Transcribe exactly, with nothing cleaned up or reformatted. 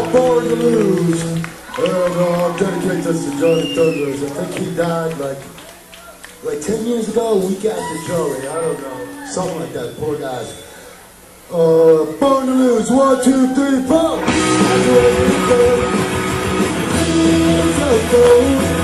called Born to Lose. And uh, I'm dedicating this to Johnny Thunders. I think he died like like ten years ago, a week after Joey. I don't know. Something like that. Poor guys. Uh, Born to Lose. One, two, three, four.